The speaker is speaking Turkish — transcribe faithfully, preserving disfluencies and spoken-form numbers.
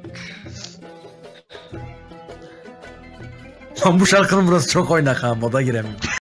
Lan bu şarkının burası çok oynak ha, moda giremiyor.